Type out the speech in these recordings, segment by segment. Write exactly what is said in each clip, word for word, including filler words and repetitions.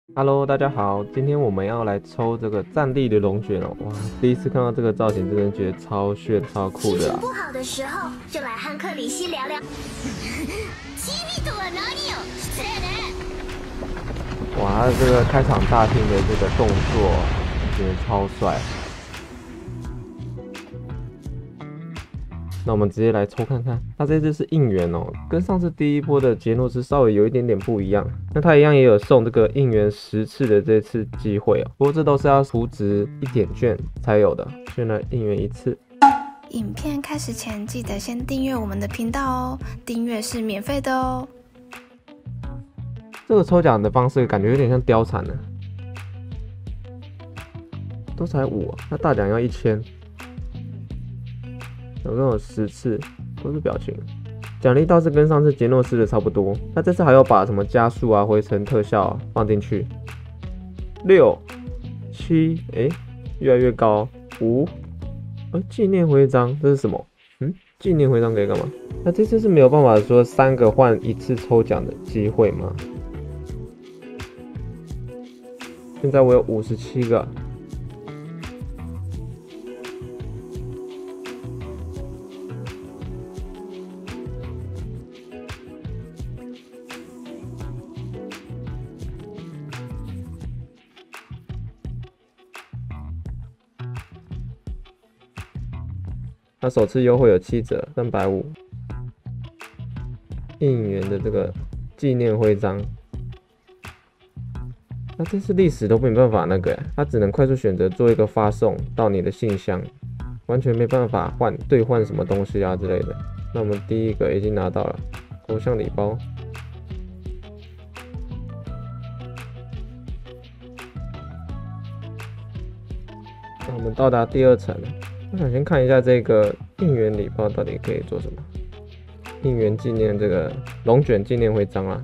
Hello，大家好，今天我们要来抽这个战地的龙卷哦，哇，第一次看到这个造型，真的觉得超炫、超酷的啦。 心情不好的时候，就来和克里希聊聊。 哇，他这个开场大厅的这个动作，我觉得超帅。那我们直接来抽看看，它这次是应援哦，跟上次第一波的杰诺斯稍微有一点点不一样。那它一样也有送这个应援十次的这次机会哦，不过这都是要储值一点券才有的，先来应援一次。 影片开始前，记得先订阅我们的频道哦，订阅是免费的哦。 这个抽奖的方式感觉有点像貂蝉呢，都才五、啊，那大奖要一千。总共有十次，都是表情。奖励倒是跟上次杰诺斯的差不多，那这次还要把什么加速啊、回程特效、啊、放进去。六、七，哎，越来越高。五，呃，纪念徽章，这是什么？嗯，纪念徽章可以干嘛？那这次是没有办法说三个换一次抽奖的机会吗？现在我有五十七个。它首次优惠有七折，三百五。应援的这个纪念徽章，那这次历史都没办法那个，它只能快速选择做一个发送到你的信箱，完全没办法换兑换什么东西啊之类的。那我们第一个已经拿到了头像礼包。那我们到达第二层，我想先看一下这个应援礼包到底可以做什么。应援纪念这个龙卷纪念徽章啊。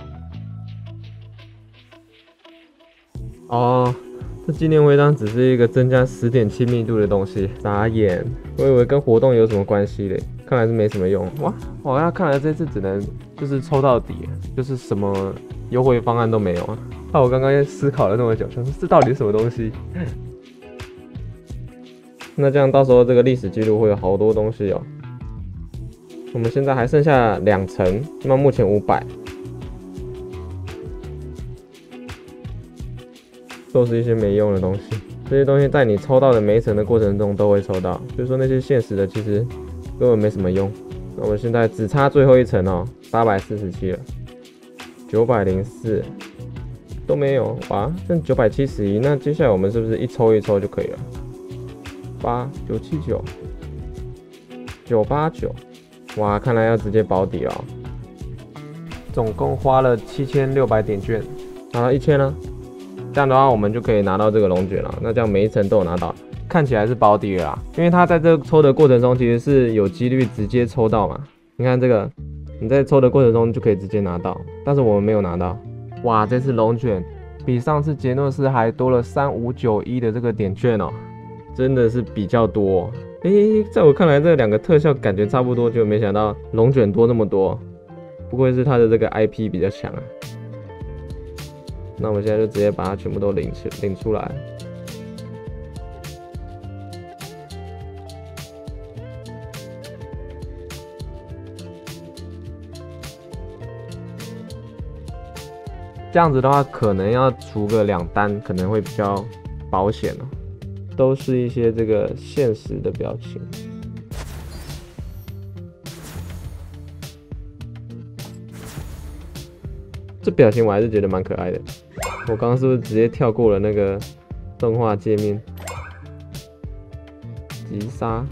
哦，这纪念徽章只是一个增加十点亲密度的东西，傻眼！我以为跟活动有什么关系嘞，看来是没什么用。哇，哇，那看来这次只能就是抽到底，就是什么优惠方案都没有啊。那我刚刚思考了那么久，想说这到底是什么东西？那这样到时候这个历史记录会有好多东西哦。我们现在还剩下两层，那目前五百，都是一些没用的东西。这些东西在你抽到的每一层的过程中都会抽到，所以说那些现实的其实根本没什么用。那我们现在只差最后一层哦，八百四十七了，九百零四都没有，哇，剩九百七十一。那接下来我们是不是一抽一抽就可以了？八九七九九八九。哇，看来要直接保底了、哦。总共花了七千六百点券，拿到一千了。这样的话，我们就可以拿到这个龙卷了。那这样每一层都有拿到，看起来是保底了啦。因为它在这个抽的过程中，其实是有几率直接抽到嘛。你看这个，你在抽的过程中就可以直接拿到，但是我们没有拿到。哇，这次龙卷比上次杰诺斯还多了三五九一的这个点券哦，真的是比较多、哦。诶、欸，在我看来，这两个特效感觉差不多，就没想到龙卷多那么多。不愧是它的这个 I P 比较强啊。那我们现在就直接把它全部都领出领出来。这样子的话，可能要出个两单，可能会比较保险哦。都是一些这个现实的表情。这表情我还是觉得蛮可爱的。我刚刚是不是直接跳过了那个动画界面？击杀。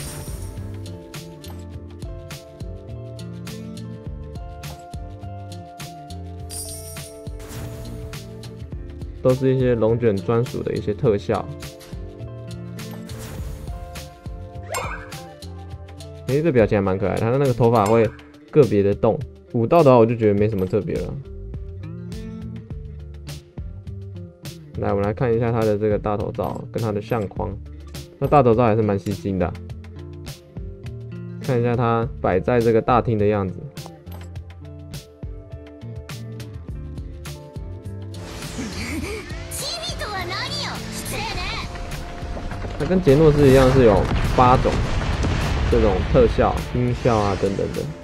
都是一些龙卷专属的一些特效。哎、欸，这表情还蛮可爱的，他的那个头发会个别的动。武道的话，我就觉得没什么特别了。来，我们来看一下他的这个大头照跟他的相框。那大头照还是蛮吸睛的。看一下他摆在这个大厅的样子。 它跟杰诺斯一样是有八种这种特效、音效啊等等的。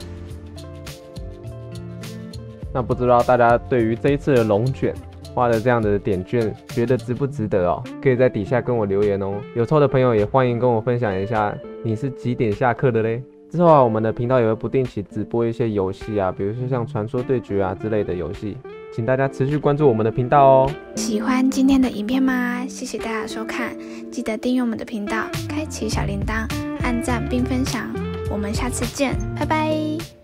那不知道大家对于这一次的龙卷花的这样的点券，觉得值不值得哦？可以在底下跟我留言哦。有抽的朋友也欢迎跟我分享一下，你是几点下课的嘞？之后啊，我们的频道也会不定期直播一些游戏啊，比如说像传说对决啊之类的游戏，请大家持续关注我们的频道哦。 喜欢今天的影片吗？谢谢大家的收看，记得订阅我们的频道，开启小铃铛，按赞并分享。我们下次见，拜拜。